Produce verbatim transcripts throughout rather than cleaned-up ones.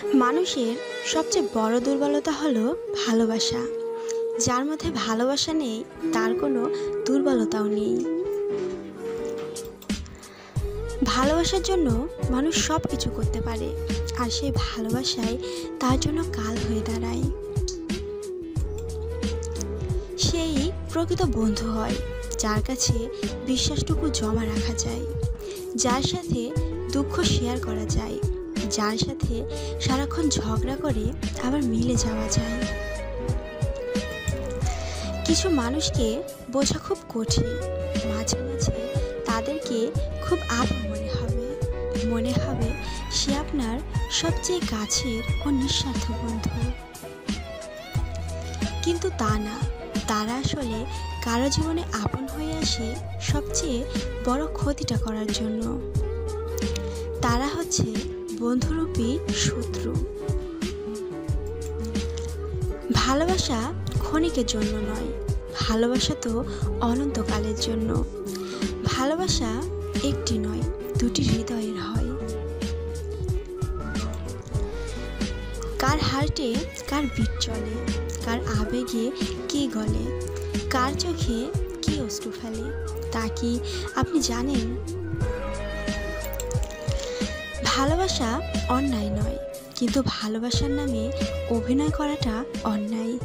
মানুষের সবচেয়ে বড় দুর্বলতা হলো ভালোবাসা। যার মধ্যে ভালোবাসা নেই তার কোনো দুর্বলতাও নেই। ভালোবাসার জন্য মানুষ সব কিছু করতে পারে, আর সেই ভালোবাসায় তার জন্য কাল হয়ে দাঁড়ায়। সেই প্রকৃত বন্ধু হয় যার কাছে বিশ্বাসটুকু জমা রাখা যায়, যার সাথে দুঃখ শেয়ার করা যায়, যার সাথে সারাক্ষণ ঝগড়া করে আবার মিলে যাওয়া যায়। কিছু মানুষকে বোঝা খুব কঠিন, মাঝে মাঝে তাদেরকে খুব আপন মনে হবে মনে হবে সে আপনার সবচেয়ে কাছের ও নিঃস্বার্থ বন্ধু। কিন্তু তা না, তারা আসলে কারো জীবনে আপন হয়ে আসে সবচেয়ে বড় ক্ষতিটা করার জন্য। তারা হচ্ছে বন্ধুরূপী শত্রু। ভালোবাসা ক্ষণিকের জন্য নয়, ভালোবাসা তো অনন্তকালের জন্য। ভালোবাসা একটি নয়, দুটি হৃদয়ের হয়। কার হার্টে কার বিট চলে, কার আবেগে কে গলে, কার চোখে কে অশ্রু ফেলে, তা কি আপনি জানেন? ভালোবাসা অন্যায় নয়, কিন্তু ভালোবাসার নামে অভিনয় করাটা অন্যায়।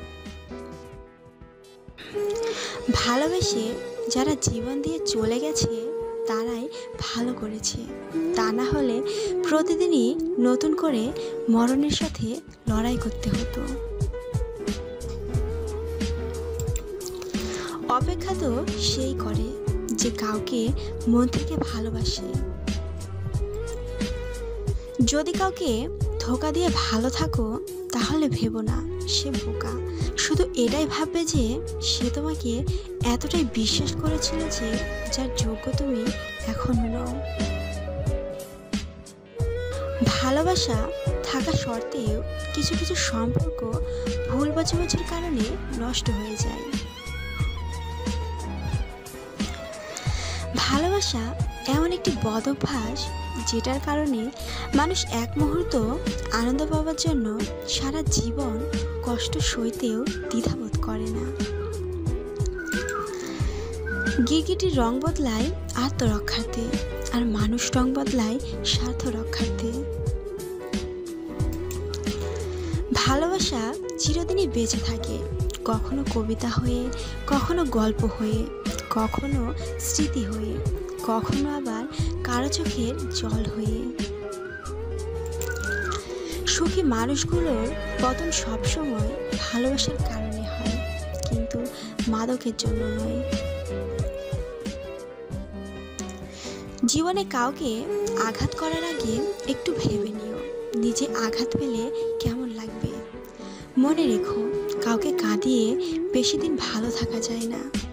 ভালোবেসে যারা জীবন দিয়ে চলে গেছে তারাই ভালো করেছে, তা না হলে প্রতিদিনই নতুন করে মরণের সাথে লড়াই করতে হতো। অপেক্ষা তো সেই করে যে কাউকে মন থেকে ভালোবাসে। যদি কাউকে ধোঁকা দিয়ে ভালো থাকো তাহলে ভেবো না সে বোকা, শুধু এটাই ভাববে যে সে তোমাকে এতটাই বিশ্বাস করেছিল যে যার যোগ্য তুমি এখনো নও। ভালোবাসা থাকা সত্ত্বেও কিছু কিছু সম্পর্ক ভুল বোঝাবুঝির কারণে নষ্ট হয়ে যায়। ভালোবাসা এমন একটি বদ অভ্যাস যেটার কারণে মানুষ এক মুহূর্ত আনন্দ পাওয়ার জন্য সারা জীবন কষ্ট সইতেও দ্বিধাবোধ করে না। গিরগিটির রং বদলায় আত্মরক্ষার্থে, আর মানুষ রং বদলায় স্বার্থ রক্ষার্থে। ভালোবাসা চিরদিনই বেঁচে থাকে, কখনো কবিতা হয়ে, কখনো গল্প হয়ে, কখনো স্মৃতি হয়ে, কখনো আবার কারো চোখের জল হয়ে। সুখী মানুষগুলোর পতন সবসময় ভালোবাসার কারণে হয়, কিন্তু মাদকের জন্য নয়। জীবনে কাউকে আঘাত করার আগে একটু ভেবে নিও নিজে আঘাত পেলে কেমন লাগবে। মনে রেখো, কাউকে কাঁদিয়ে বেশি দিন ভালো থাকা যায় না।